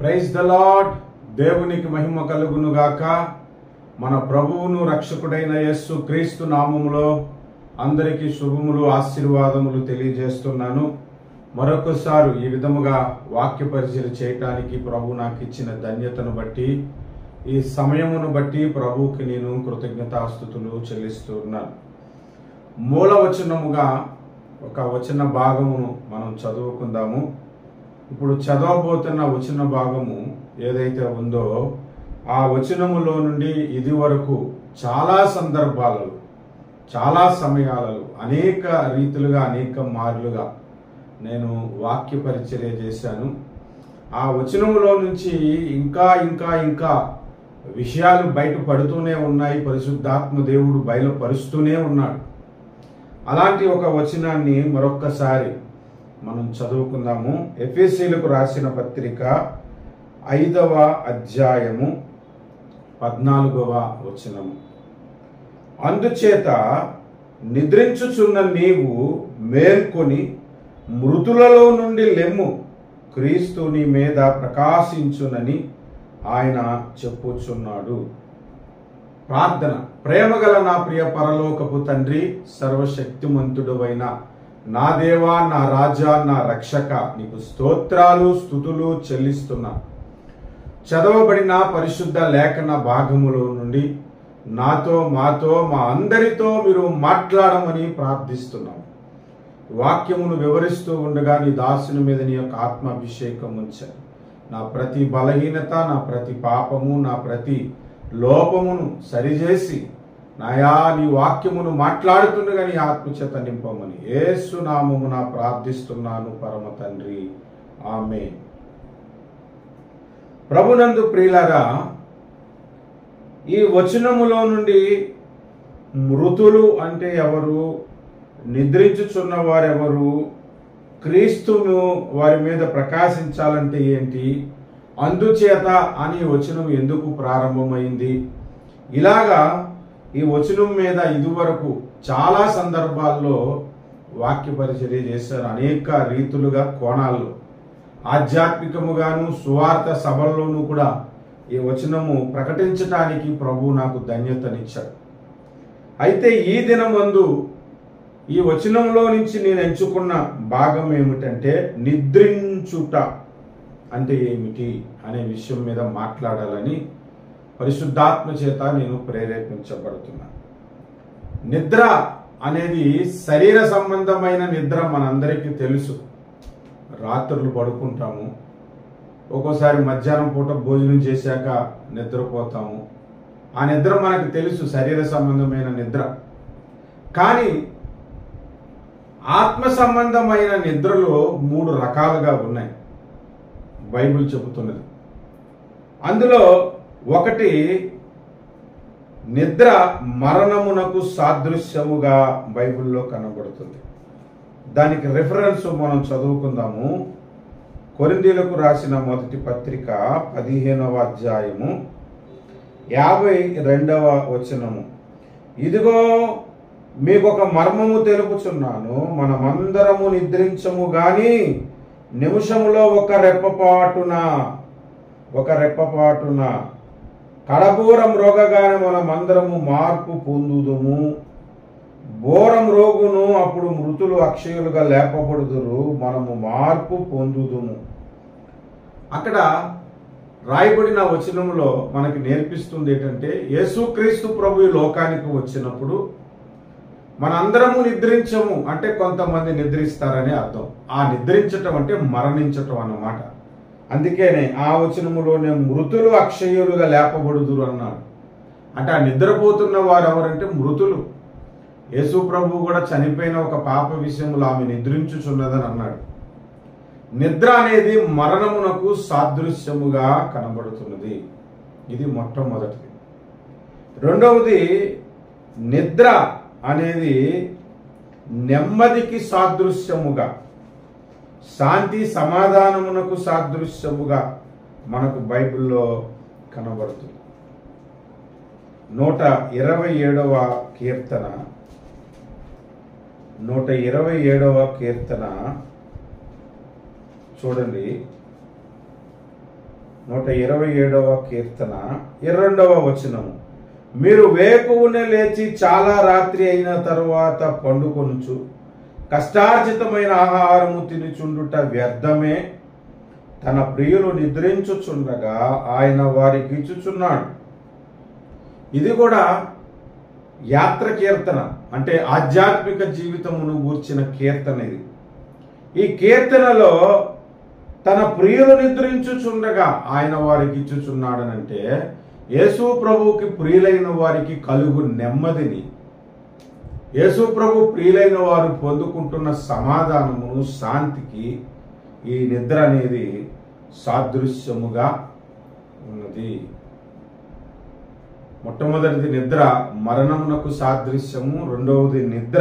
Praise the lord. దేవునికి మహిమ కలుగును గాక. మన ప్రభువును రక్షకుడైన యేసు క్రీస్తు నామములో అందరికీ శుభములు ఆశీర్వాదములు తెలియజేస్తున్నాను. మరొకసారి ఈ విధముగా వాక్య పరిచయం చేయటానికి ప్రభు నాకు ఇచ్చిన ధన్యతను బట్టి, ఈ సమయమును బట్టి ప్రభువుకి నేను కృతజ్ఞతాస్తుతులు చెల్లిస్తున్నాను. మూల వచనముగా ఒక వచన భాగమును మనం చదువుకుందాము. ఇప్పుడు చదవబోతున్న వచన భాగము ఏదైతే ఉందో ఆ వచనములో నుండి ఇది వరకు చాలా సందర్భాలలో, చాలా సమయాలలో, అనేక రీతులుగా, అనేక మార్లుగా నేను వాక్య పరిచర్య చేశాను. ఆ వచనములో నుంచి ఇంకా ఇంకా ఇంకా విషయాలు బయటపడుతూనే ఉన్నాయి. పరిశుద్ధాత్మ దేవుడు బయలుపరుస్తూనే ఉన్నాడు. అలాంటి ఒక వచనాన్ని మరొక్కసారి మనం చదువుకుందాము. ఎఫెసీయులకు రాసిన పత్రిక 5వ అధ్యాయము 14వ వచనము. అందుచేత నిద్రించుచున్న నీవు మేల్కొని మృతులలో నుండి లెమ్ము, క్రీస్తు నీ మీద ప్రకాశించునని ఆయన చెప్పుచున్నాడు. ప్రార్థన. ప్రేమగల నా ప్రియ పరలోకపు తండ్రి, సర్వశక్తిమంతుడవైన నా దేవా, నా రాజా, నా రక్షక, నీకు స్తోత్రాలు స్తుతులు చెల్లిస్తున్నా. చదవబడిన పరిశుద్ధ లేఖన భాగములో నుండి నాతో, మాతో, మా అందరితో మీరు మాట్లాడమని ప్రార్థిస్తున్నాం. వాక్యమును వివరిస్తూ ఉండగా నీ దాసుని మీద నీ యొక్క ఆత్మాభిషేకం ఉంచాను. నా ప్రతి బలహీనత, నా ప్రతి పాపము, నా ప్రతి లోపమును సరిచేసి నాయా నీ వాక్యమును మాట్లాడుతుండగా నీ ఆత్మచేత నింపమని యేసు నామమున ప్రార్థిస్తున్నాను పరమ తండ్రి, ఆమేన్. ప్రభునందు ప్రియులారా, ఈ వచనములో నుండి మృతులు అంటే ఎవరు, నిద్రించుచున్న వారెవరు, క్రీస్తును వారి మీద ప్రకాశించాలంటే ఏంటి, అందుచేత అని వచనం ఎందుకు ప్రారంభమైంది, ఇలాగా ఈ వచనం మీద ఇదివరకు చాలా సందర్భాల్లో వాక్య పరిచర్య చేశారు. అనేక రీతులుగా, కోణాల్లో, ఆధ్యాత్మికముగాను సువార్త సభల్లోనూ కూడా ఈ వచనము ప్రకటించటానికి ప్రభు నాకు ధన్యతనిచ్చాడు. అయితే ఈ దినమందు ఈ వచనంలో నుంచి నేను ఎంచుకున్న భాగం ఏమిటంటే నిద్రించుట అంటే ఏమిటి అనే విషయం మీద మాట్లాడాలని పరిశుద్ధాత్మ చేత నేను ప్రేరేపించబడుతున్నాను. నిద్ర అనేది శరీర సంబంధమైన నిద్ర మనందరికీ తెలుసు. రాత్రులు పడుకుంటాము, ఒక్కోసారి మధ్యాహ్నం పూట భోజనం చేశాక నిద్రపోతాము. ఆ నిద్ర మనకు తెలుసు, శరీర సంబంధమైన నిద్ర. కానీ ఆత్మ సంబంధమైన నిద్రలో 3 రకాలుగా ఉన్నాయి బైబిల్ చెబుతున్నది. అందులో ఒకటి నిద్ర మరణమునకు సాదృశ్యముగా బైబిల్లో కనబడుతుంది. దానికి రిఫరెన్స్ మనం చదువుకుందాము. కొరింథీయులకు రాసిన మొదటి పత్రిక 15వ అధ్యాయము 52వ వచనము. ఇదిగో మీకు ఒక మర్మము తెలుపుచున్నాను, మనమందరము నిద్రించము గాని నిమిషములో ఒక రెప్పపాటున కడబూరం రోగగానే మనమందరము మార్పు పొందుదుము. బోరం రోగును, అప్పుడు మృతులు అక్షయులుగా లేపబడుదురు, మనము మార్పు పొందుదుము. అక్కడ రాయబడిన వచనంలో మనకి నేర్పిస్తుంది ఏంటంటే, యేసుక్రీస్తు ప్రభు ఈ లోకానికి వచ్చినప్పుడు మనందరము నిద్రించము అంటే కొంతమంది నిద్రిస్తారని అర్థం. ఆ నిద్రించటం అంటే మరణించటం అన్నమాట. అందుకేనే ఆ వచనములోనే మృతులు అక్షయులుగా లేపబడుదురు అన్నాడు. అంటే ఆ నిద్రపోతున్న వారు ఎవరంటే మృతులు. యేసు ప్రభు కూడా చనిపోయిన ఒక పాప విషయంలో ఆమె నిద్రించుచున్నదని అన్నాడు. నిద్ర అనేది మరణమునకు సాదృశ్యముగా కనబడుతున్నది. ఇది మొట్టమొదటిది. రెండవది, నిద్ర అనేది నెమ్మదికి సాదృశ్యముగా, శాంతి సమాధానమునకు సాదృశ్యముగా మనకు బైబిల్లో కనబడుతుంది. 127వ కీర్తన 127వ కీర్తన చూడండి. 127వ కీర్తన 22వ వచనము. మీరు వేకువనే లేచి చాలా రాత్రి అయిన తరువాత పండుకొనుచు కష్టార్జితమైన ఆహారము తినుచుండుట వ్యర్థమే. తన ప్రియులు నిద్రించుచుండగా ఆయన వారికి ఇచ్చుచున్నాడు. ఇది కూడా యాత్ర కీర్తన, అంటే ఆధ్యాత్మిక జీవితమును గూర్చిన కీర్తన ఇది. ఈ కీర్తనలో తన ప్రియులు నిద్రించుచుండగా ఆయన వారికి ఇచ్చుచున్నాడనంటే యేసు ప్రభువుకి ప్రియులైన వారికి కలుగు నెమ్మదిని, యేసు ప్రభు ప్రియులైన వారు పొందుకుంటున్న సమాధానమును, శాంతికి ఈ నిద్ర అనేది సాదృశ్యముగా ఉన్నది. మొట్టమొదటిది నిద్ర మరణమునకు సాదృశ్యము, రెండవది నిద్ర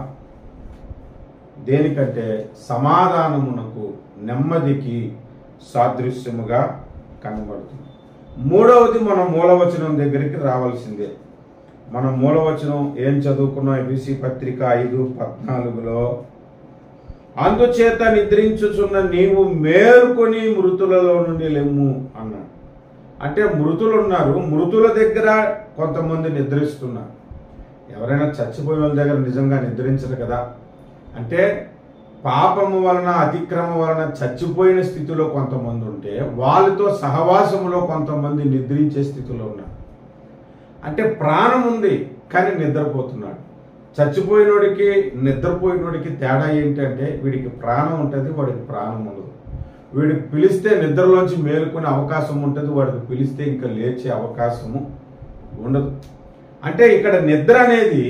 దేనికంటే సమాధానమునకు, నెమ్మదికి సాదృశ్యముగా కనబడుతుంది. మూడవది మనం మూలవచనం దగ్గరికి రావాల్సిందే. మనం మూలవచనం ఏం చదువుకున్నాం? ఎఫెసీ పత్రిక 5:14లో అందుచేత నిద్రించుచున్న నీవు మేల్కొని మృతులలో నుండి లెమ్ము అన్నాడు. అంటే మృతులు ఉన్నారు, మృతుల దగ్గర కొంతమంది నిద్రిస్తున్నారు. ఎవరైనా చచ్చిపోయిన వాళ్ళ దగ్గర నిజంగా నిద్రించరు కదా. అంటే పాపము వలన, అతిక్రమం వలన చచ్చిపోయిన స్థితిలో కొంతమంది ఉంటే వాళ్ళతో సహవాసములో కొంతమంది నిద్రించే స్థితిలో ఉన్నారు. అంటే ప్రాణం ఉంది కానీ నిద్రపోతున్నాడు. చచ్చిపోయినోడికి నిద్రపోయినోడికి తేడా ఏంటంటే వీడికి ప్రాణం ఉంటుంది, వాడికి ప్రాణం ఉండదు. వీడికి పిలిస్తే నిద్రలోంచి మేలుకునే అవకాశం ఉంటుంది, వాడికి పిలిస్తే ఇంకా లేచే అవకాశము ఉండదు. అంటే ఇక్కడ నిద్ర అనేది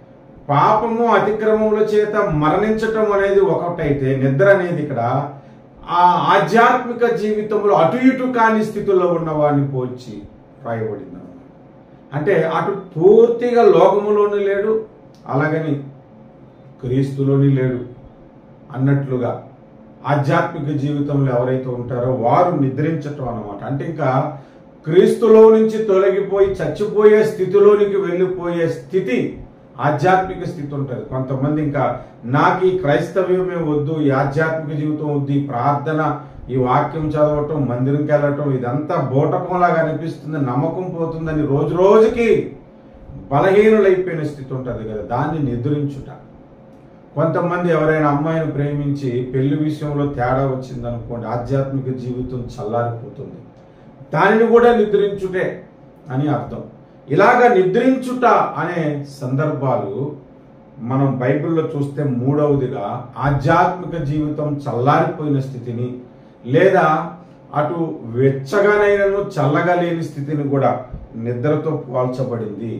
పాపము, అతిక్రమముల చేత మరణించటం అనేది ఒకటైతే, నిద్ర అనేది ఇక్కడ ఆ ఆధ్యాత్మిక జీవితంలో అటు ఇటు కాని స్థితిలో ఉన్న వాడిని పోల్చి రాయబడింది. అంటే అటు పూర్తిగా లోకములోని లేడు, అలాగని క్రీస్తులోని లేడు అన్నట్లుగా ఆధ్యాత్మిక జీవితంలో ఎవరైతే ఉంటారో వారు నిద్రించటం అన్నమాట. అంటే ఇంకా క్రీస్తులో నుంచి తొలగిపోయి చచ్చిపోయే స్థితిలోనికి వెళ్ళిపోయే స్థితి ఆధ్యాత్మిక స్థితి ఉంటుంది. కొంతమంది ఇంకా నాకు ఈ క్రైస్తవ్యమే వద్దు, ఈ ఆధ్యాత్మిక జీవితం వద్దు, ఈ ప్రార్థన, ఈ వాక్యం చదవటం, మందిరంకి వెళ్ళటం ఇదంతా బోటకంలాగా అనిపిస్తుంది, నమ్మకం పోతుందని రోజు రోజుకి బలహీనులైపోయిన స్థితి ఉంటుంది కదా, దాన్ని నిద్రించుట. కొంతమంది ఎవరైనా అమ్మాయిని ప్రేమించి పెళ్లి విషయంలో తేడా వచ్చిందనుకోండి, ఆధ్యాత్మిక జీవితం చల్లారిపోతుంది. దానిని కూడా నిద్రించుటే అని అర్థం. ఇలాగా నిద్రించుట అనే సందర్భాలు మనం బైబిల్లో చూస్తే మూడవదిగా ఆధ్యాత్మిక జీవితం చల్లారిపోయిన స్థితిని, లేదా అటు వెచ్చగానైనను చల్లగా లేని స్థితిని కూడా నిద్రతో పోల్చబడింది.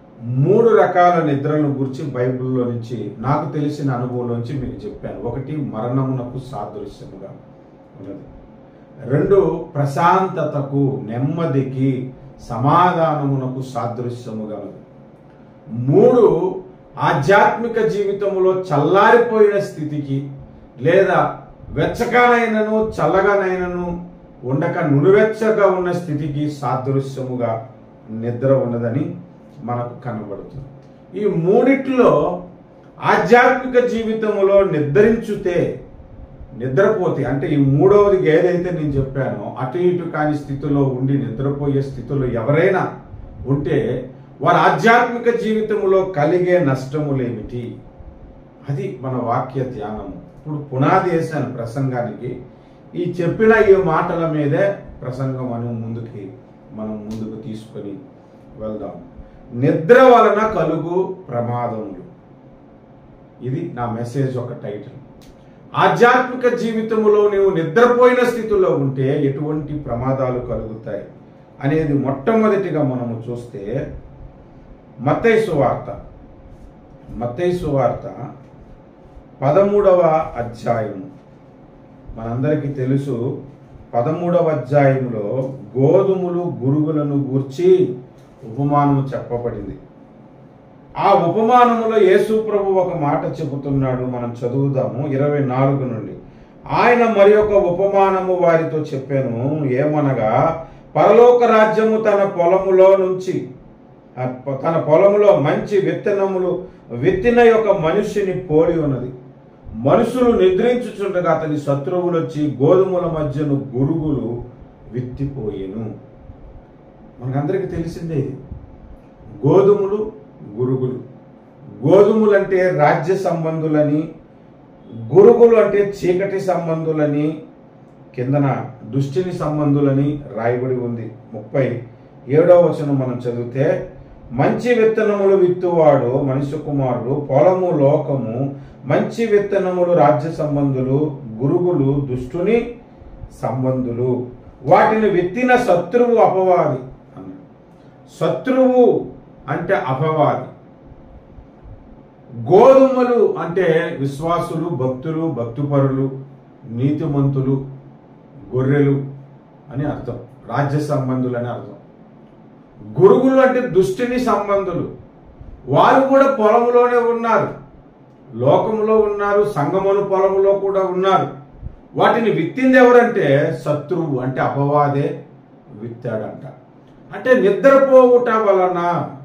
3 రకాల నిద్రలను గురించి బైబిల్లో నుంచి నాకు తెలిసిన అనుభవంలోంచి మీకు చెప్పాను. 1 మరణమునకు సాదృశ్యముగా ఉన్నది, 2 ప్రశాంతతకు, నెమ్మదికి, సమాధానమునకు సాదృశ్యముగా ఉన్నది, 3 ఆధ్యాత్మిక జీవితంలో చల్లారిపోయిన స్థితికి లేదా వెచ్చగానైనను చల్లగానైనను ఉండక నురువెచ్చగా ఉన్న స్థితికి సాదృశ్యముగా నిద్ర ఉన్నదని మనకు కనబడుతుంది. ఈ మూడిట్లో ఆధ్యాత్మిక జీవితంలో నిద్రపోతే అంటే ఈ మూడవది ఏదైతే నేను చెప్పానో అటు ఇటు కాని స్థితిలో ఉండి నిద్రపోయే స్థితిలో ఎవరైనా ఉంటే వారి ఆధ్యాత్మిక జీవితంలో కలిగే నష్టములేమిటి, అది మన వాక్య ధ్యానము. ఇప్పుడు పునాది వేసాను ప్రసంగానికి. ఈ చెప్పిన ఈ మాటల మీదే ప్రసంగం మనం ముందుకు తీసుకొని వెళ్దాం. నిద్ర వలన కలుగు ప్రమాదములు, ఇది నా మెసేజ్ ఒక టైటిల్. ఆధ్యాత్మిక జీవితంలో నీవు నిద్రపోయిన స్థితిలో ఉంటే ఎటువంటి ప్రమాదాలు కలుగుతాయి అనేది మొట్టమొదటిగా మనము చూస్తే మత్తయి సువార్త 13వ అధ్యాయము. మనందరికీ తెలుసు 13వ అధ్యాయంలో గోధుమలు గురుగులను గూర్చి ఉపమానము చెప్పబడింది. ఆ ఉపమానములో యేసు ప్రభు ఒక మాట చెబుతున్నాడు. మనం చదువుదాము 24 నుండి. ఆయన మరి ఒక ఉపమానము వారితో చెప్పాను, ఏమనగా పరలోక రాజ్యము తన పొలములో మంచి విత్తనములు విత్తిన యొక్క మనుష్యుని పోలి ఉన్నది. మనుషులు నిద్రించుచుండగా అతని శత్రువులు వచ్చి గోధుమల మధ్యను గురుగులు విత్తిపోయెను. మనకందరికీ తెలిసిందే ఇది. గోధుమలు, గురుగులు. గోధుమలు అంటే రాజ్య సంబంధులని, గురుగులు అంటే చీకటి సంబంధులని, కిందన దుష్టిని సంబంధులని రాయబడి ఉంది. 37వ వచనం మనం చదివితే, మంచి విత్తనములు విత్తువాడు మనుష్య కుమారుడు, పొలము లోకము, మంచి విత్తనములు రాజ్య సంబంధులు, గురుగులు దుష్టుని సంబంధులు. వాటిని విత్తిన శత్రువు అపవాది అన్నాడు. శత్రువు అంటే అపవాది. గోధుమలు అంటే విశ్వాసులు, భక్తులు, భక్తిపరులు, నీతిమంతులు, గొర్రెలు అని అర్థం, రాజ్య సంబంధులు అని అర్థం. గురుగులు అంటే దుష్టిని సంబంధులు. వారు కూడా పొలములోనే ఉన్నారు, లోకములో ఉన్నారు, సంగమును పొలములో కూడా ఉన్నారు. వాటిని విత్తింది ఎవరంటే శత్రువు అంటే అపవాదే విత్తాడంట. అంటే నిద్రపోవుట వలన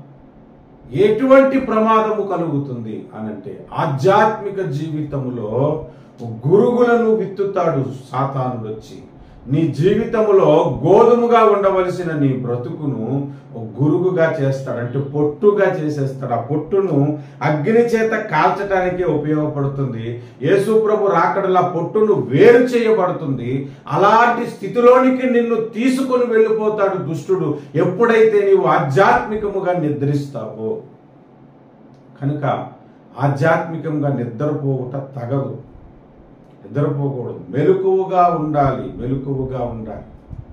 ఎటువంటి ప్రమాదము కలుగుతుంది అనంటే, ఆధ్యాత్మిక జీవితములో గురుగులను విత్తుతాడు సాతానుడు వచ్చి. నీ జీవితంలో గోధుమగా ఉండవలసిన నీ బ్రతుకును గురుగుగా చేస్తాడు, అంటే పొట్టుగా చేసేస్తాడు. ఆ పొట్టును అగ్ని చేత కాల్చడానికి ఉపయోగపడుతుంది. యేసు ప్రభు రాకడలా పొట్టును వేరు చేయబడుతుంది. అలాంటి స్థితిలోనికి నిన్ను తీసుకుని వెళ్ళిపోతాడు దుష్టుడు, ఎప్పుడైతే నీవు ఆధ్యాత్మికముగా నిద్రిస్తావో. కనుక ఆధ్యాత్మికంగా నిద్రపోవుట తగదు, నిద్రపోకూడదు. మెలకువగా ఉండాలి, మెలకువగా ఉండాలి.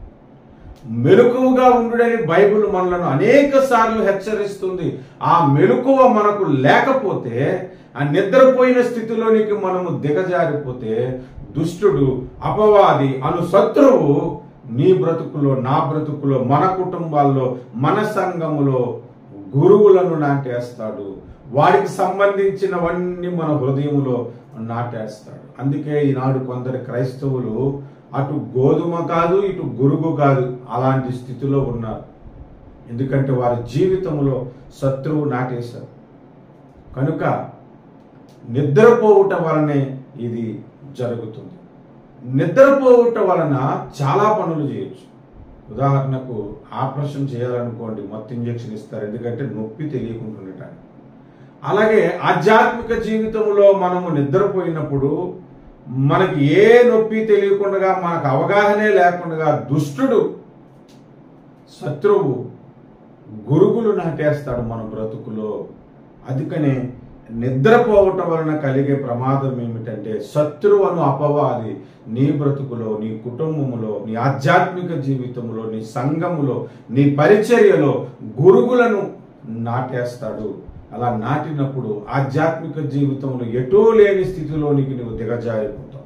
మెలకువగా ఉండుడని బైబిల్ మనలను అనేక సార్లు హెచ్చరిస్తుంది. ఆ మెలకువ మనకు లేకపోతే, ఆ నిద్రపోయిన స్థితిలోనికి మనము దిగజారిపోతే, దుష్టుడు అపవాది అను శత్రువు నీ బ్రతుకులో, నా బ్రతుకులో, మన కుటుంబాల్లో, మన సంఘములో గురువులను నాటేస్తాడు. వాడికి సంబంధించినవన్నీ మన హృదయంలో నాటేస్తాడు. అందుకే ఈనాడు కొందరు క్రైస్తవులు అటు గోధుమ కాదు, ఇటు గురుగు కాదు, అలాంటి స్థితిలో ఉన్నారు. ఎందుకంటే వారి జీవితంలో శత్రువు నాటేశారు. కనుక నిద్రపోవుట వలనే ఇది జరుగుతుంది. నిద్రపోవుట వలన చాలా పనులు చేయొచ్చు. ఉదాహరణకు ఆపరేషన్ చేయాలనుకోండి, మొత్తం ఇంజెక్షన్ ఇస్తారు, ఎందుకంటే నొప్పి తెలియకుండా ఉండటానికి. అలాగే ఆధ్యాత్మిక జీవితంలో మనము నిద్రపోయినప్పుడు మనకి ఏ నొప్పి తెలియకుండా, మనకు అవగాహనే లేకుండా దుష్టుడు, శత్రువు గురుగులు నాటేస్తాడు మన బ్రతుకులో. అందుకనే నిద్రపోవటం వలన కలిగే ప్రమాదం ఏమిటంటే, శత్రువును అపవాది నీ బ్రతుకులో, నీ కుటుంబములో, నీ ఆధ్యాత్మిక జీవితంలో, నీ సంఘములో, నీ పరిచర్యలో గురుగులను నాటేస్తాడు. అలా నాటినప్పుడు ఆధ్యాత్మిక జీవితంలో ఎటూ లేని స్థితిలోనికి నువ్వు దిగజారిపోతావు.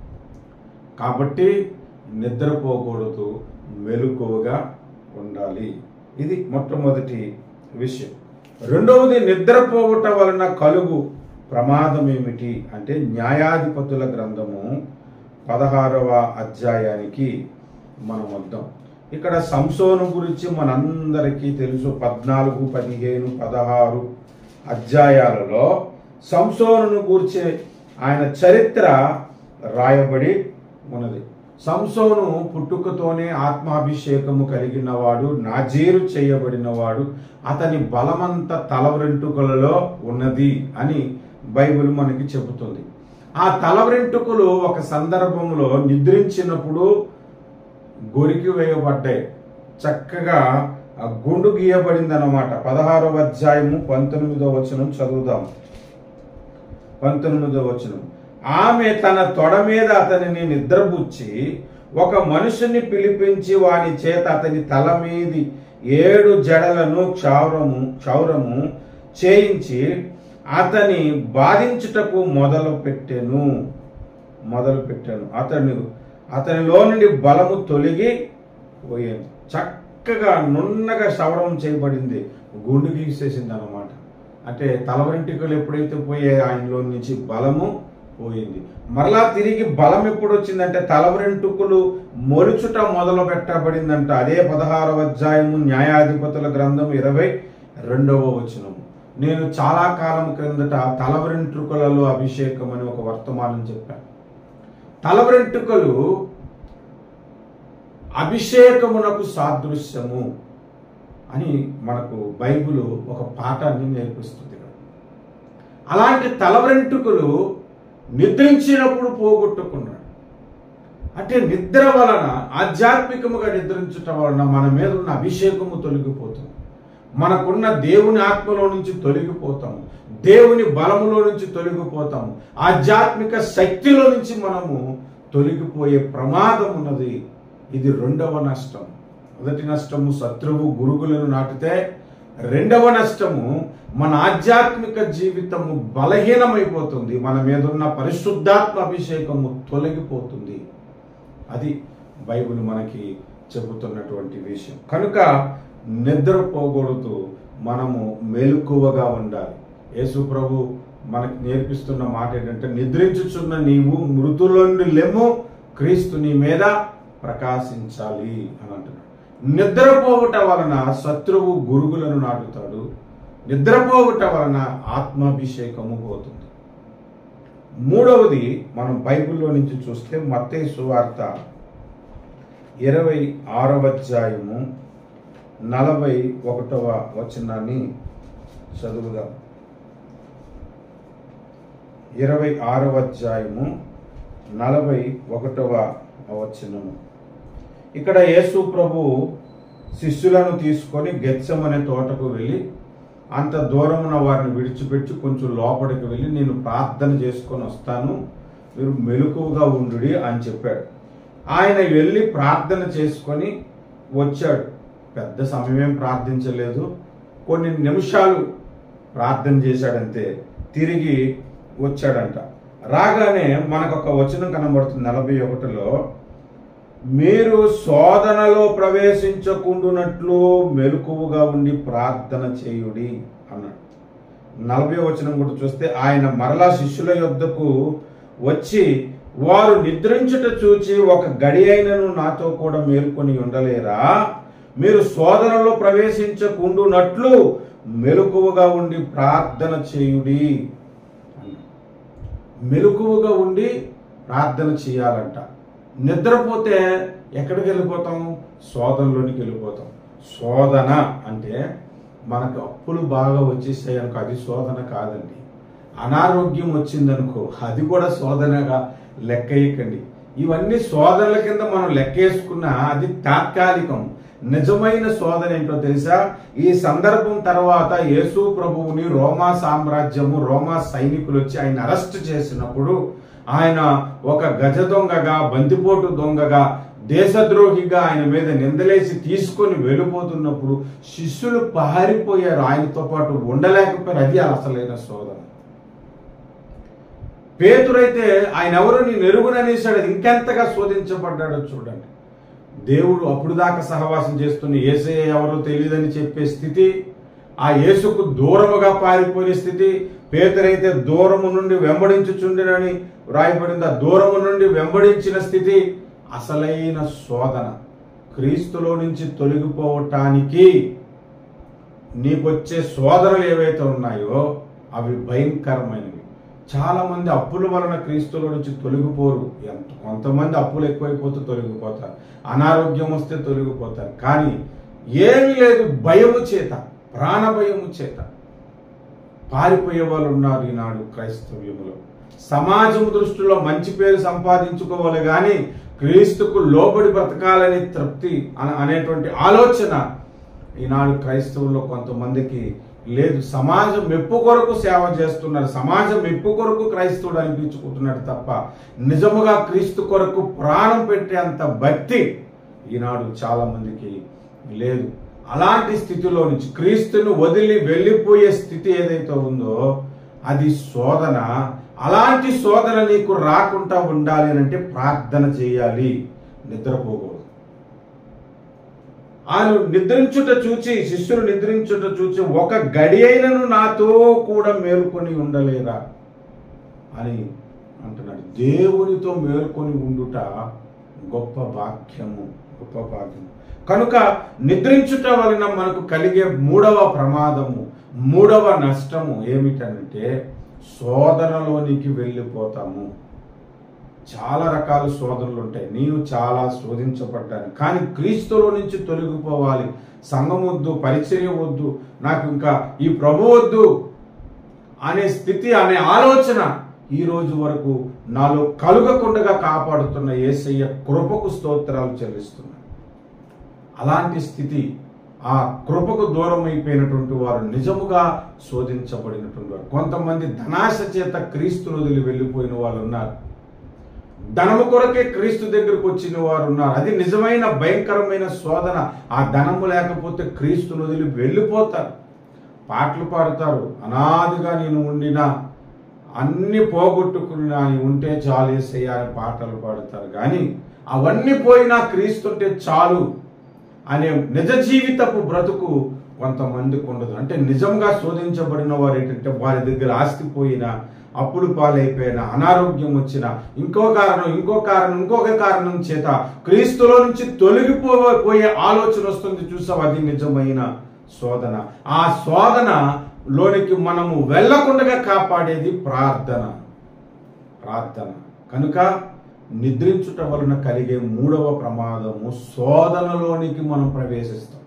కాబట్టి నిద్రపోకూడదు, మెలకువగా ఉండాలి. ఇది మొట్టమొదటి విషయం. రెండవది, నిద్రపోవటం వలన కలుగు ప్రమాదం ఏమిటి అంటే, న్యాయాధిపతుల గ్రంథము 16వ అధ్యాయానికి మనం వద్దాం. ఇక్కడ సంసోను గురించి మనందరికీ తెలుసు. 14, 15, 16 అధ్యాయాలలో సంసోనును గూర్చి ఆయన చరిత్ర రాయబడి ఉన్నది. సంసోను పుట్టుకతోనే ఆత్మాభిషేకము కలిగినవాడు, నాజీరు చేయబడినవాడు. అతని బలమంతా తల వెంట్రుకలలో ఉన్నది అని బైబిల్ మనకి చెబుతుంది. ఆ తల వెంట్రుకలు ఒక సందర్భంలో నిద్రించినప్పుడు గొరికి వేయబడ్డాయి, చక్కగా గుండు గీయబడింది అన్నమాట. 16వ అధ్యాయము 19వ వచనం చదువుదాం. 19వ వచనం, ఆమె తన తొడ మీద అతనిని నిద్రపుచ్చి ఒక మనుషుని పిలిపించి వాని చేత అతని తల మీది 7 జడలను క్షౌరము చేయించి అతని బాధించుటకు మొదలు పెట్టాను. అతనిలో నుండి బలము తొలగి పోయాను. చక్కగా నున్నగా క్షౌరం చేయబడింది, గుండు గీసేసింది అన్నమాట. అంటే తల వెంట్రుకలు ఎప్పుడైతే పోయాయి, ఆయనలో నుంచి బలము పోయింది. మరలా తిరిగి బలం ఎప్పుడు వచ్చిందంటే, తల వెంట్రుకలు మొలుచుట మొదలు పెట్టబడిందంట. అదే 16వ అధ్యాయము న్యాయాధిపతుల గ్రంథం 22వ వచనము. నేను చాలా కాలం క్రిందట తల వెంట్రుకలలో అభిషేకం అని ఒక వర్తమానం చెప్పాను. తల వెంట్రుకలు అభిషేకమునకు సాదృశ్యము అని మనకు బైబిల్ ఒక పాఠాన్ని నేర్పిస్తుంది. అలాంటి తల వెంట్రుకలు నిద్రించినప్పుడు పోగొట్టుకున్నాడు. అంటే నిద్ర వలన, ఆధ్యాత్మికముగా నిద్రించటం వలన మన మీద ఉన్న అభిషేకము తొలగిపోతుంది. మనకున్న దేవుని ఆత్మలో నుంచి తొలగిపోతాము, దేవుని బలములో నుంచి తొలగిపోతాము, ఆధ్యాత్మిక శక్తిలో నుంచి మనము తొలగిపోయే ప్రమాదం ఉన్నది. ఇది రెండవ నష్టం. మొదటి నష్టము శత్రువు గురుగులను నాటితే, రెండవ నష్టము మన ఆధ్యాత్మిక జీవితము బలహీనమైపోతుంది, మన మీద ఉన్న పరిశుద్ధాత్మ అభిషేకము తొలగిపోతుంది. అది బైబిల్ మనకి చెబుతున్నటువంటి విషయం. కనుక నిద్రపోకూడదు, మనము మెలకువగా ఉండాలి. యేసు ప్రభు మనకు నేర్పిస్తున్న మాట ఏంటంటే, నిద్రించుచున్న నీవు మృతుల నుండి లెమ్ము, క్రీస్తు నీ మీద ప్రకాశించాలి అని అంటున్నాడు. నిద్రపోవుట వలన శత్రువు గురుగులను నాటుతాడు, నిద్రపోవుట వలన ఆత్మాభిషేకము పోతుంది. మూడవది మనం బైబిల్లో నుంచి చూస్తే మత్తయి సువార్త 26వ అధ్యాయము 41వ వచనాన్ని చదువుదాం. 26వ అధ్యాయము 41వ వచనము. ఇక్కడ యేసు ప్రభు శిష్యులను తీసుకొని గెత్సెమనే తోటకు వెళ్ళి, అంత దూరమున వారిని విడిచిపెట్టి కొంచెం లోపలికి వెళ్ళి, నేను ప్రార్థన చేసుకొని వస్తాను, మీరు మెలకువగా ఉండుడి అని చెప్పాడు. ఆయన వెళ్ళి ప్రార్థన చేసుకొని వచ్చాడు. పెద్ద సమయం ప్రార్థించలేదు, కొన్ని నిమిషాలు ప్రార్థన చేశాడంతే, తిరిగి వచ్చాడంట. రాగానే మనకు ఒక వచనం కనబడుతుంది 41లో, మీరు శోధనలో ప్రవేశించకుండునట్లు మెలకువగా ఉండి ప్రార్థన చేయుడి అన్నాడు. 40వ వచనం కూడా చూస్తే, ఆయన మరలా శిష్యుల యొద్దకు వచ్చి, వారు నిద్రించుట చూచి ఒక గడి అయినను నాతో కూడా మేల్కొని ఉండలేరా? మీరు శోధనలో ప్రవేశించకుండునట్లు మెలకువగా ఉండి ప్రార్థన చేయుడి అన్నాడు. మెలకువగా ఉండి ప్రార్థన చేయాలంట. నిద్రపోతే ఎక్కడికి వెళ్ళిపోతాం? శోధనలోనికి వెళ్ళిపోతాం. శోధన అంటే మనకు అప్పులు బాగా వచ్చేసాయి అనుకో, అది శోధన కాదండి. అనారోగ్యం వచ్చిందనుకో, అది కూడా శోధనగా లెక్కయ్యకండి. ఇవన్నీ శోధనల కింద మనం లెక్కేసుకున్నా అది తాత్కాలికం. నిజమైన శోధన ఏంటో తెలుసా? ఈ సందర్భం తర్వాత యేసు ప్రభువుని రోమా సామ్రాజ్యము, రోమా సైనికులు వచ్చి ఆయన అరెస్ట్ చేసినప్పుడు, ఆయన ఒక గజ దొంగగా, బందిపోటు దొంగగా, దేశద్రోహిగా ఆయన మీద నిందలేసి తీసుకొని వెళ్ళిపోతున్నప్పుడు శిష్యులు పారిపోయారు, ఆయనతో పాటు ఉండలేకపోయారు. అది అసలైన శోధన. పేతురైతే ఆయన ఎవరు నేను ఎరుగుననేసాడు, ఇంకెంతగా శోధించబడ్డాడో చూడండి. దేవుడు అప్పుడు దాకా సహవాసం చేస్తున్న యేసయ్య ఎవరో తెలియదని చెప్పే స్థితి, ఆ యేసుకు దూరముగా పారిపోయే స్థితి. పేతురైతే దూరము నుండి వెంబడించుచుండినని వ్రాయబడింది. ఆ దూరము నుండి వెంబడించిన స్థితి అసలైన శోధన. క్రీస్తులో నుంచి తొలగిపోవటానికి నీకొచ్చే శోధనలు ఏవైతే ఉన్నాయో అవి భయంకరమైనవి. చాలా మంది అప్పుల వలన క్రీస్తులో నుంచి తొలగిపోరు. కొంతమంది అప్పులు ఎక్కువైపోతే తొలగిపోతారు, అనారోగ్యం వస్తే తొలగిపోతారు. కానీ ఏమీ లేదు, భయము చేత, ప్రాణ భయము చేత పారిపోయే వాళ్ళు ఉన్నారు ఈనాడు క్రైస్తవ్యములో. సమాజం దృష్టిలో మంచి పేరు సంపాదించుకోవాలి కానీ క్రీస్తుకు లోబడి బ్రతకాలని తృప్తి అనేటువంటి ఆలోచన ఈనాడు క్రైస్తవుల్లో కొంతమందికి లేదు. సమాజం మెప్పు కొరకు సేవ చేస్తున్నారు, సమాజం మెప్పు కొరకు క్రైస్తవుడు అనిపించుకుంటున్నాడు తప్ప నిజముగా క్రీస్తు కొరకు ప్రాణం పెట్టేంత భక్తి ఈనాడు చాలా మందికి లేదు. అలాంటి స్థితిలో నుంచి క్రీస్తును వదిలి వెళ్ళిపోయే స్థితి ఏదైతే ఉందో అది శోధన. అలాంటి శోధన నీకు రాకుండా ఉండాలి అంటే ప్రార్థన చేయాలి, నిద్రపోకూడదు. ఆయన నిద్రించుట చూచి, శిష్యులు నిద్రించుట చూచి ఒక గడి అయినను నాతో కూడా మేల్కొని ఉండలేరా అని అంటున్నాడు. దేవునితో మేల్కొని ఉండుట గొప్ప భాగ్యము, గొప్ప భాగ్యము. కనుక నిద్రించుట వలన మనకు కలిగే మూడవ ప్రమాదము, మూడవ నష్టము ఏమిటంటే శోధనలోనికి వెళ్ళిపోతాము. చాలా రకాల శోధనలు ఉంటాయి. నీవు చాలా శోధించబడ్డాను, కానీ క్రీస్తులో నుంచి తొలగిపోవాలి. సంఘం వద్దు, పరిచర్య వద్దు, నాకు ఇంకా ఈ ప్రభు వద్దు అనే స్థితి, అనే ఆలోచన ఈ రోజు వరకు నాలో కలుగకుండా కాపాడుతున్న యేసయ్య కృపకు స్తోత్రాలు చెల్లిస్తున్నాను. అలాంటి స్థితి, ఆ కృపకు దూరం అయిపోయినటువంటి వారు నిజముగా శోధించబడినటువంటి వారు. కొంతమంది ధనాశ చేత క్రీస్తును వదిలి వెళ్ళిపోయిన వాళ్ళు ఉన్నారు. ధనము కొరకే క్రీస్తు దగ్గరకు వచ్చిన వారు ఉన్నారు. అది నిజమైన భయంకరమైన శోధన. ఆ ధనము లేకపోతే క్రీస్తును వదిలి వెళ్ళిపోతారు. పాటలు పాడతారు, అనాదిగా నేను ఉండిన అన్ని పోగొట్టుకున్నా నీ ఉంటే చాలు యేసయ్యా అని పాటలు పాడతారు. కానీ అవన్నీ పోయినా క్రీస్తుంటే చాలు అనే నిజ జీవితపు బ్రతుకు కొంతమందికి ఉండదు. అంటే నిజంగా శోధించబడిన వారు ఏంటంటే వారి దగ్గర ఆస్తి పోయినా, అప్పులు పాలైపోయినా, అనారోగ్యం వచ్చినా, ఇంకొక కారణం చేత క్రీస్తులో నుంచి తొలగిపోయే ఆలోచన వస్తుంది. చూసావు, అది నిజమైన శోధన. ఆ శోధన లోనికి మనము వెళ్ళకుండా కాపాడేది ప్రార్థన. కనుక నిద్రించుట వలన కలిగే మూడవ ప్రమాదము, శోధనలోనికి మనం ప్రవేశిస్తాం.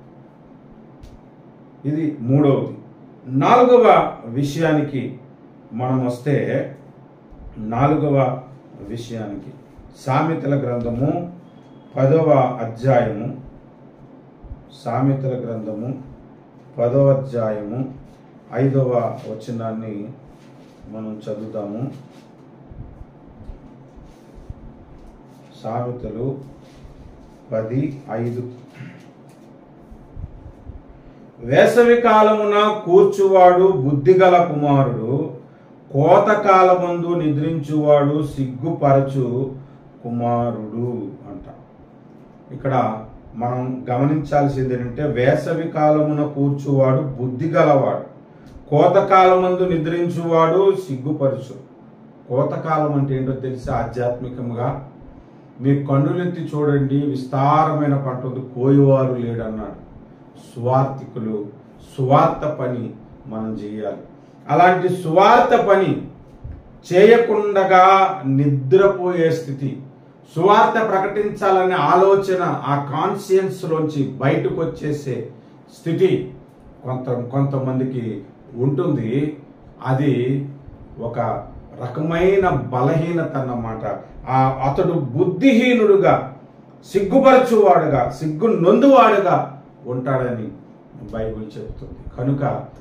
ఇది మూడవది. నాలుగవ విషయానికి మనం వస్తే, సామెతల గ్రంథము 10వ అధ్యాయము, సామెతల గ్రంథము 10వ అధ్యాయము 5వ వచనాన్ని మనం చదువుతాము. సామెతలు 10:5. వేసవి కాలమున కూర్చువాడు బుద్ధిగల కుమారుడు, కోతకాలమందు నిద్రించువాడు సిగ్గుపరచు కుమారుడు అంట. ఇక్కడ మనం గమనించాల్సింది ఏంటంటే, వేసవి కాలమున కూర్చువాడు బుద్ధిగలవాడు, కోతకాలమందు నిద్రించువాడు సిగ్గుపరచు. కోతకాలం అంటే ఏంటో తెలిసి ఆధ్యాత్మికంగా మీ కన్నులెత్తి చూడండి, విస్తారమైన పంట ఉంది, కోయువారు లేడన్నాడు. సువార్థికులు సువార్త పని మనం చేయాలి. అలాంటి సువార్త పని చేయకుండా నిద్రపోయే స్థితి, సువార్త ప్రకటించాలనే ఆలోచన ఆ కాన్షియన్స్ లోంచి బయటకు వచ్చేసే స్థితి కొంతమందికి ఉంటుంది. అది ఒక రకమైన బలహీనత అన్నమాట. అతడు బుద్ధిహీనుడుగా, సిగ్గుపరచువాడుగా, సిగ్గు నొందువాడుగా ఉంటాడని బైబిల్ చెబుతుంది. కనుక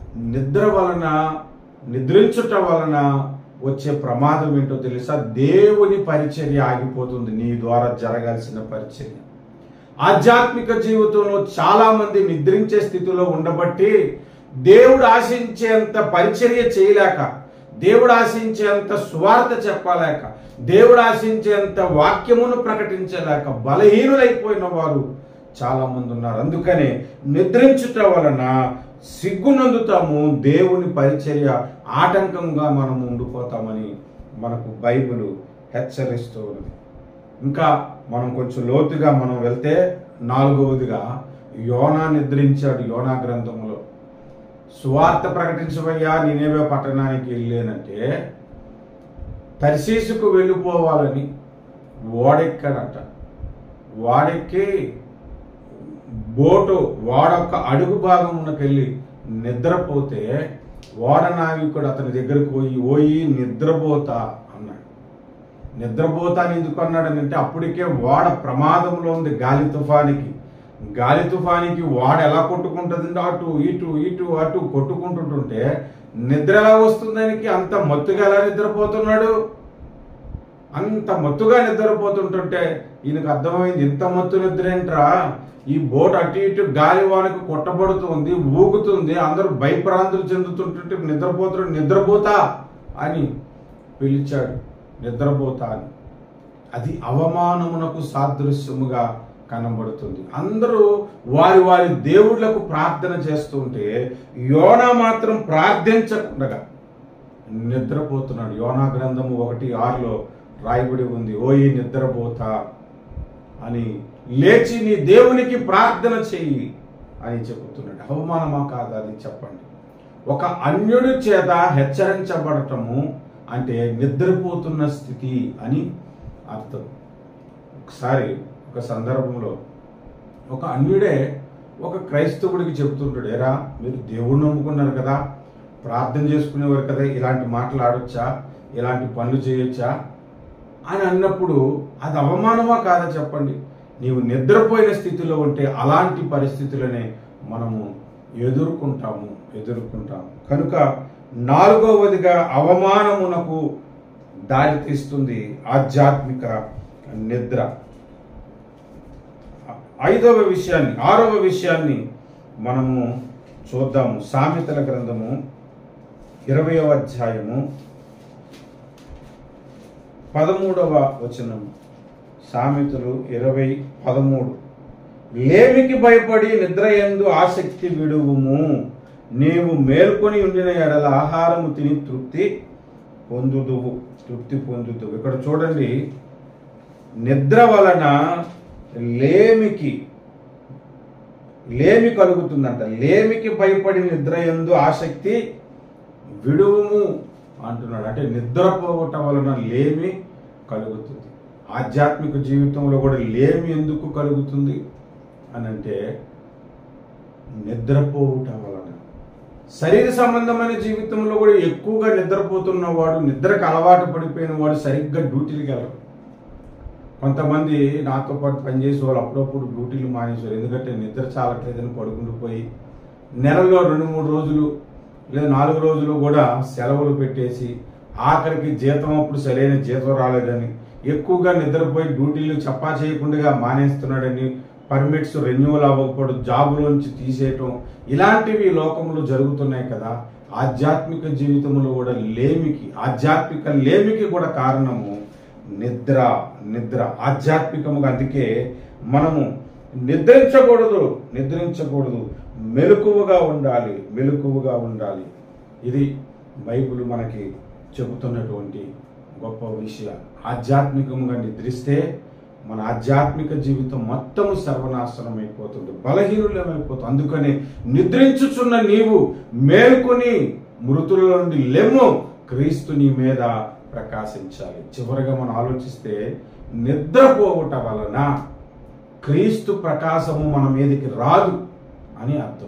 నిద్రించుట వలన వచ్చే ప్రమాదం ఏంటో తెలుసా? దేవుని పరిచర్య ఆగిపోతుంది, నీ ద్వారా జరగాల్సిన పరిచర్య. ఆధ్యాత్మిక జీవితంలో చాలా మంది నిద్రించే స్థితిలో ఉండబట్టి దేవుడు ఆశించేంత పరిచర్య చేయలేక, దేవుడు ఆశించేంత సువార్త చెప్పలేక, దేవుడు ఆశించేంత వాక్యమును ప్రకటించలేక బలహీనులైపోయిన వారు చాలా మంది ఉన్నారు. అందుకనే నిద్రించుట వలన సిగ్గునందుతాము, దేవుని పరిచర్య ఆటంకంగా మనం ఉండిపోతామని మనకు బైబిల్ హెచ్చరిస్తూ ఉంది. ఇంకా మనం కొంచెం లోతుగా మనం వెళ్తే, నాలుగవదిగా యోనా నిద్రించాడు. యోనా గ్రంథంలో సువార్త ప్రకటించవయ్యా నినేవే పట్టణానికి వెళ్ళానంటే, తర్షీసుకు వెళ్ళిపోవాలని ఓడెక్కాడట. వాడెక్కి బోటు వాడొక్క అడుగు భాగమునకు వెళ్ళి నిద్రపోతే, ఓడ నావికుడు అతని దగ్గరకు పోయి నిద్రపోతా అన్నాడు. నిద్రపోతా అని ఎందుకు అన్నాడనంటే, అప్పటికే ఓడ ప్రమాదంలో ఉంది. గాలి తుఫానికి ఓడ ఎలా కొట్టుకుంటుందంటే అటు ఇటు కొట్టుకుంటుంటే నిద్ర ఎలా వస్తుంది దానికి? అంత మత్తుగా ఎలా నిద్రపోతున్నాడు? అంత మత్తుగా నిద్రపోతుంటుంటే ఈయనకు అర్థమైంది, ఇంత మత్తు నిద్ర ఏంట్రా, ఈ బోట్ అటు ఇటు గాలివానికి కొట్టబడుతుంది, ఊగుతుంది, అందరూ భయభ్రాంతులు చెందుతుంటుంటే నిద్రపోతా అని పిలిచాడు. నిద్రపోతా అని. అది అవమానమునకు సాదృశ్యముగా కనబడుతుంది. అందరూ వారి దేవుళ్లకు ప్రార్థన చేస్తుంటే యోనా మాత్రం ప్రార్థించకుండా నిద్రపోతున్నాడు. యోనా గ్రంథము 1:6 రాయబడి ఉంది, ఓయి నిద్రపోతా అని, లేచి నీ దేవునికి ప్రార్థన చెయ్యి అని చెబుతున్నాడు. అవమానమా కాదా అది చెప్పండి? ఒక అన్యుడి చేత హెచ్చరించబడటము అంటే నిద్రపోతున్న స్థితి అని అర్థం. ఒకసారి ఒక సందర్భంలో ఒక అన్యుడే ఒక క్రైస్తవుడికి చెబుతుంటాడు, ఎరా మీరు దేవుణ్ణి నమ్ముకున్నారు కదా, ప్రార్థన చేసుకునేవారు కదా, ఇలాంటి మాటలు ఆడొచ్చా, ఇలాంటి పనులు చేయొచ్చా అని అన్నప్పుడు అది అవమానమా కాదా చెప్పండి? నీవు నిద్రపోయిన స్థితిలో ఉంటే అలాంటి పరిస్థితులనే మనము ఎదుర్కొంటాము. కనుక 4వదిగా అవమానమునకు దారితీస్తుంది ఆధ్యాత్మిక నిద్ర. 6వ విషయాన్ని మనము చూద్దాము. సామెతల గ్రంథము 20వ అధ్యాయము 13వ వచనం. సామెతలు 20:13. లేమికి భయపడి నిద్రయందు ఆసక్తి విడువుము, నీవు మేల్కొని ఉండిన ఎడల ఆహారము తిని తృప్తి పొందుదువు. ఇక్కడ చూడండి, నిద్ర వలన లేమి కలుగుతుందంట. లేమికి భయపడి నిద్రయందు ఆసక్తి విడువుము అంటున్నాడు. అంటే నిద్రపోవటం వలన లేమి కలుగుతుంది. ఆధ్యాత్మిక జీవితంలో కూడా లేమి ఎందుకు కలుగుతుంది అని అంటే నిద్రపోవటం వలన. శరీర సంబంధమైన జీవితంలో కూడా ఎక్కువగా నిద్రపోతున్నవాడు, నిద్రకు అలవాటు పడిపోయిన వాడు సరిగ్గా డ్యూటీలకు వెళ్ళరు. కొంతమంది నాతో పాటు పనిచేసే వాళ్ళు అప్పుడప్పుడు డ్యూటీలు మానేశారు, ఎందుకంటే నిద్ర చాలట్లేదని పడుకుంటూ నెలలో 2-3 రోజులు లేదా 4 రోజులు కూడా సెలవులు పెట్టేసి ఆఖరికి జీతం అప్పుడు సరైన జీతం రాలేదని ఎక్కువగా నిద్రపోయి డ్యూటీలు చప్పా చేయకుండా మానేస్తున్నాడని, పర్మిట్స్ రెన్యువల్ అవ్వకపోవడం, జాబులోంచి తీసేయటం, ఇలాంటివి లోకంలో జరుగుతున్నాయి కదా. ఆధ్యాత్మిక జీవితంలో కూడా ఆధ్యాత్మిక లేమికి కూడా కారణము నిద్ర. ఆధ్యాత్మికముగా అందుకే మనము నిద్రించకూడదు, మెలకువగా ఉండాలి. ఇది బైబిల్ మనకి చెబుతున్నటువంటి గొప్ప విషయాలు. ఆధ్యాత్మికముగా నిద్రిస్తే మన ఆధ్యాత్మిక జీవితం మొత్తము సర్వనాశనం అయిపోతుంది, బలహీనులమైపోతుంది. అందుకని నిద్రించుచున్న నీవు మేల్కొని మృతుల నుండి లెమ్ము, క్రీస్తు నీ మీద ప్రకాశించాలి. చివరిగా మనం ఆలోచిస్తే నిద్రపోవటం వలన క్రీస్తు ప్రకాశము మన మీదకి రాదు అని అర్థం.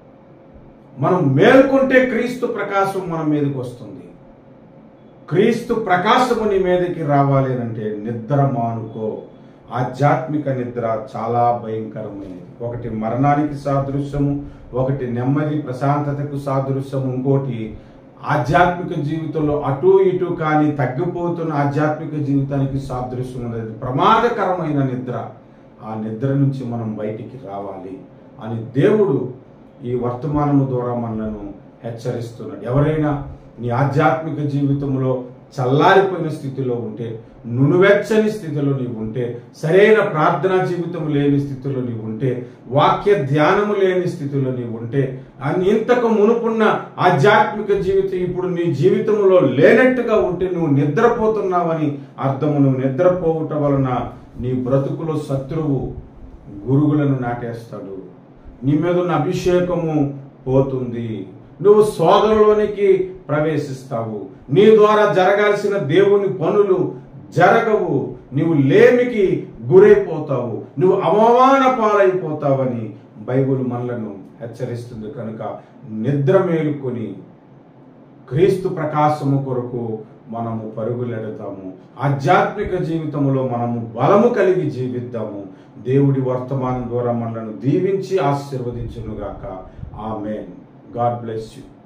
మనం మేల్కొంటే క్రీస్తు ప్రకాశం మన మీదకి వస్తుంది. క్రీస్తు ప్రకాశము నీ మీదకి రావాలి అంటే నిద్ర మానుకో. ఆధ్యాత్మిక నిద్ర చాలా భయంకరమైనది. ఒకటి మరణానికి సాదృశ్యము, ఒకటి నెమ్మది ప్రశాంతతకు సాదృశ్యము, ఇంకోటి ఆధ్యాత్మిక జీవితంలో అటు ఇటు కానీ తగ్గిపోతున్న ఆధ్యాత్మిక జీవితానికి సాదృశ్యం ఉన్నది. ప్రమాదకరమైన నిద్ర. ఆ నిద్ర నుంచి మనం బయటికి రావాలి అని దేవుడు ఈ వర్తమానము ద్వారా మనలను హెచ్చరిస్తున్నాడు. ఎవరైనా నీ ఆధ్యాత్మిక జీవితంలో చల్లారిపోయిన స్థితిలో ఉంటే, నునువెచ్చని స్థితిలో నీవు ఉంటే, సరైన ప్రార్థనా జీవితం లేని స్థితిలో నీవు ఉంటే, వాక్య ధ్యానము లేని స్థితిలో నీవు ఉంటే, ఇంతకు మునుపున్న ఆధ్యాత్మిక జీవితం ఇప్పుడు నీ జీవితంలో లేనట్టుగా ఉంటే నువ్వు నిద్రపోతున్నావని అర్థము. నువ్వు నిద్రపోవటం వలన నీ బ్రతుకులో శత్రువు గురుగులను నాటేస్తాడు, నీ మీద ఉన్న అభిషేకము పోతుంది, నువ్వు శోధనలోనికి ప్రవేశిస్తావు, నీ ద్వారా జరగాల్సిన దేవుని పనులు జరగవు, నువ్వు లేమికి గురైపోతావు, నువ్వు అవమాన పాలైపోతావని బైబిల్ మనలను హెచ్చరిస్తుంది. కనుక నిద్ర మేలుకొని క్రీస్తు ప్రకాశము కొరకు మనము పరుగులెడతాము. ఆధ్యాత్మిక జీవితంలో మనము బలము కలిగి జీవిద్దాము. దేవుడి వర్తమానం ద్వారా మనలను దీవించి ఆశీర్వదించునుగాక. ఆమేన్. God bless you.